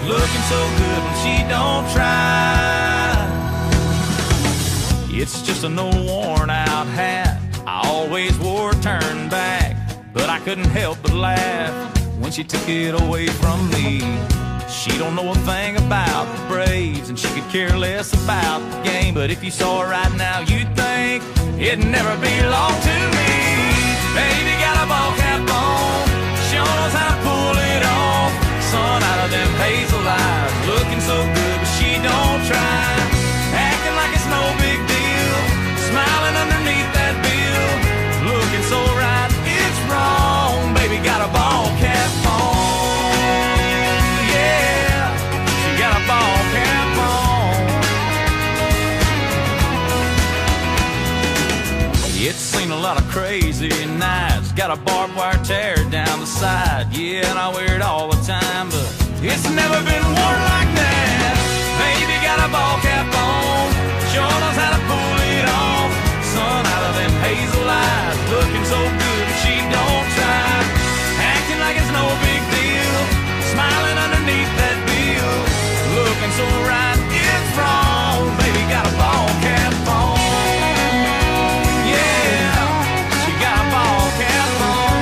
looking so good when she don't try. It's just an old worn out hat I always wore turned back, but I couldn't help but laugh when she took it away from me. She don't know a thing about the Braves, and she could care less about the game. But if you saw her right now, you'd think it'd never belong to me. Baby got a ball cap on, sure knows how to pull it off. Sun out of them hazel eyes, looking so good, but she don't try. Acting like it's no big deal, smiling underneath that bill. Looking so right, it's wrong. Baby got a ball cap on, yeah, she got a ball cap on. It's seen a lot of crazy nights, got a barbed wire tear down the side. Yeah, and I wear it all the time, but it's never been worn like that. Baby got a ball cap on, sure knows how to pull it off. Sun out of them hazel eyes, looking so good but she don't try. Acting like it's no big deal, smiling underneath that bill. Looking so right, it's wrong. Baby got a ball cap on, yeah, she got a ball cap on.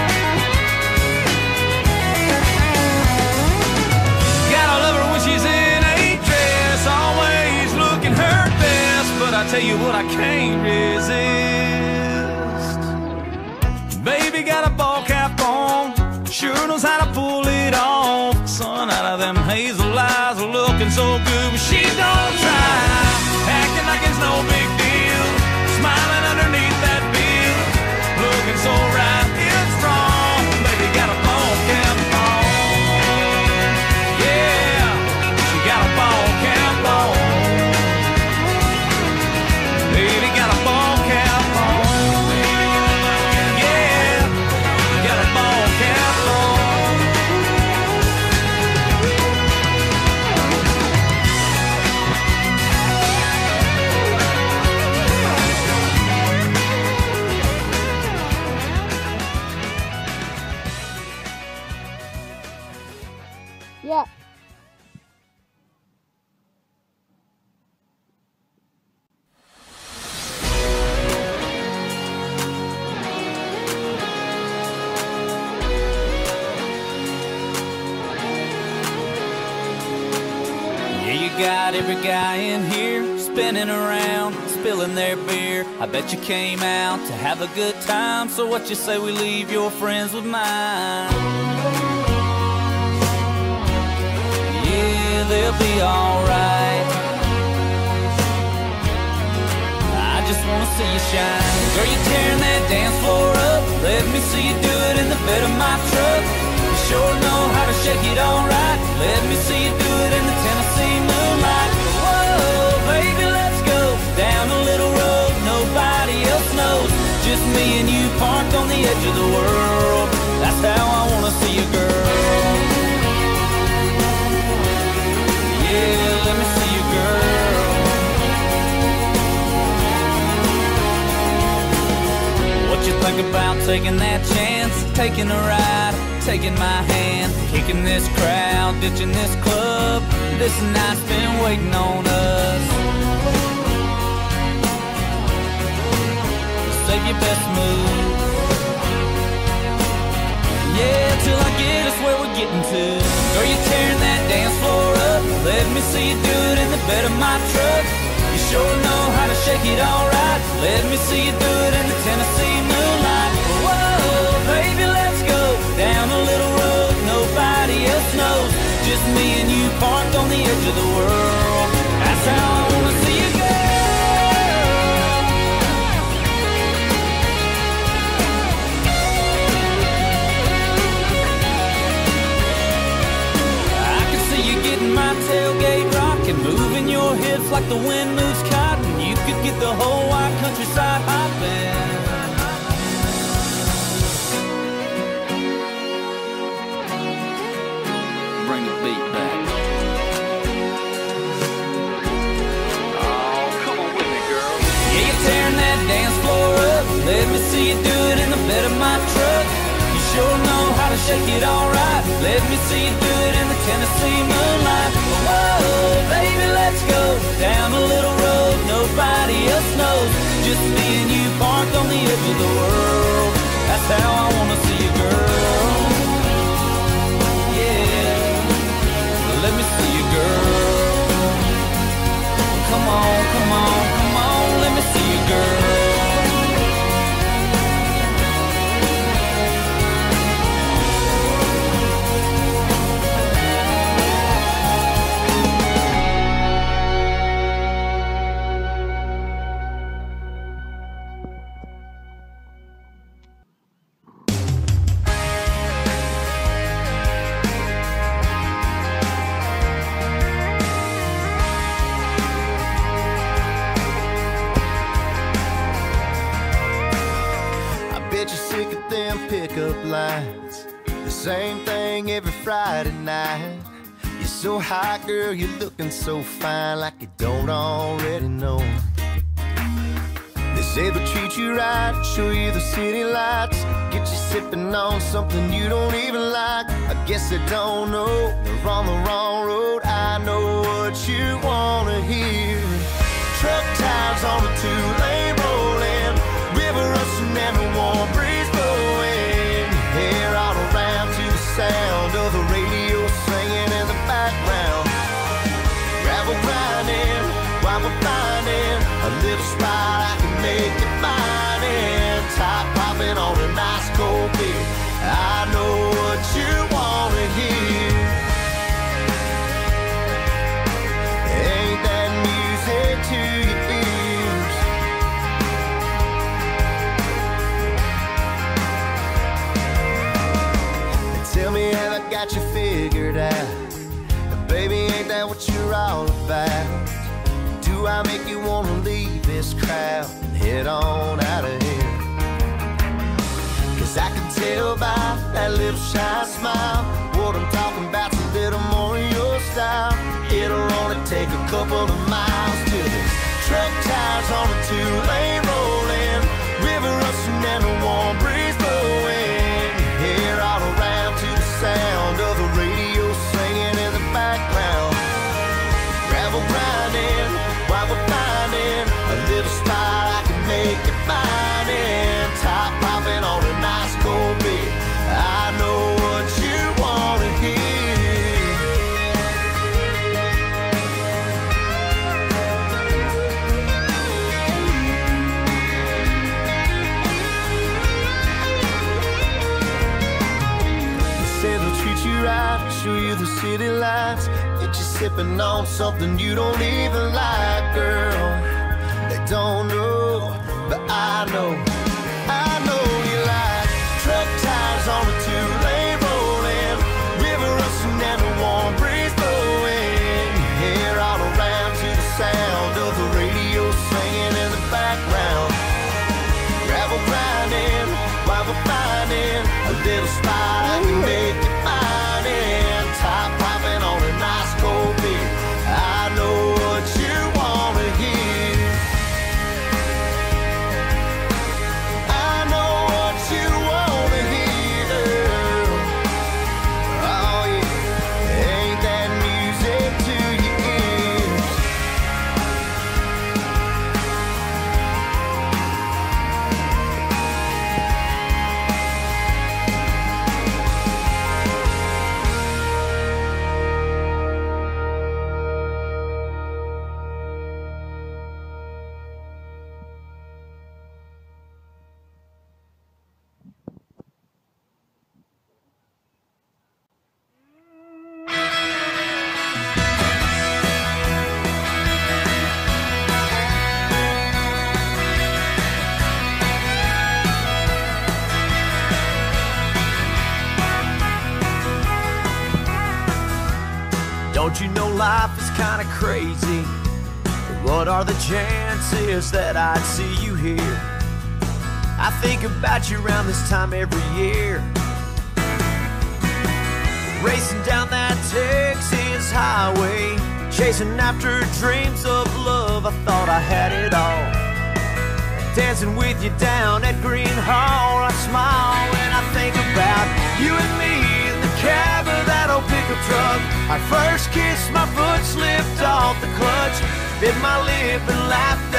Gotta love her when she's in a dress, always looking her best. But I tell you what, I can't resist. Baby got a ball cap on, sure knows how to pull it off. Sun out of them hazel eyes, looking so good when she don't try. Acting like it's no big deal, smiling underneath that bill. Looking so right, it's wrong. Baby got a ball cap on, yeah, she got a ball cap on. Baby got a ball cap on, yeah, got a ball cap on. Yeah. You got every guy in here spinning around, spilling their beer. I bet you came out to have a good time, so what you say we leave your friends with mine? Yeah, they'll be alright. I just wanna see you shine. Girl, you tearing that dance floor up, let me see you do it in the bed of my truck. You sure know how to shake it alright, let me see you do it in the Tennessee moonlight. Whoa, baby, let's go down a little road nobody else knows, just me and you parked on the edge of the world. That's how I wanna see you, girl. Yeah, let me see you, girl. What you think about taking that chance, taking a ride, taking my hand, kicking this crowd, ditching this club? This night's been waiting on us. Save your best move, yeah, till I get us where we're getting to. Girl, you tearing that dance floor up, let me see you do it in the bed of my truck. You sure know how to shake it alright, let me see you do it in the Tennessee moonlight. Whoa, baby, let's go down a little road nobody else knows, just me and you parked on the edge of the world. That's how I wanna see you, girl. I can see you getting my tailgate rocking, moving your hips like the wind moves cotton. You could get the whole wide countryside hopping. Bring the beat back. Oh, come on with me, girl. Yeah, you're tearing that dance floor up, let me see you do it in the bed of my truck. You sure know how to shake it alright, let me see you do it in the Tennessee moonlight. every Friday night. You're so hot, girl, you're looking so fine, like you don't already know. They say they'll treat you right, show you the city lights, get you sipping on something you don't even like. I guess they don't know they're on the wrong road. I know what you wanna hear. Truck tires on the two-lane rolling, river rushing and a warm breeze blowing. Hair all around to the sound of the radio singing in the background. Gravel grinding while we're finding a little spot I can make it mine in. Top popping on a nice cold beer. I know what you wanna hear. Ain't that music to your ears? Tell me, have I got you figured out? Baby, ain't that what you're all about? Do I make you wanna leave this crowd and head on out of here? Cause I can tell by that little shy smile, what I'm talking about's a little more your style. It'll only take a couple of miles to this truck tires on a two-lane rolling, river rushing and a warm breeze blowing. Hair all around to the sound of the radio singing in the background. Gravel grinding while we're finding a little spot I can make it mine in. Top popping on a nice cold beer. I know what you wanna hear. They say they'll treat you right, show you the city lights, get you sipping on something you don't even like, girl. They don't know, but I know you like truck tires on a two-lane rolling, river rushing and a warm breeze blowing. Hair all around to the sound of the radio singing in the background. Gravel grinding while we're finding a little spot I can make it mine in. Top popping on a nice cold beer. I know what you wanna hear. I know what you wanna hear. Oh yeah, ain't that music to your ears? Don't you know life is kinda crazy? What are the chances that I'd see you here? I think about you around this time every year, racing down that Texas highway, chasing after dreams of love. I thought I had it all, dancing with you down at Green Hall. I smile when I think about you and me in the cab of that old pickup truck. Our first kiss, my foot slipped off the clutch, bit my lip and laughed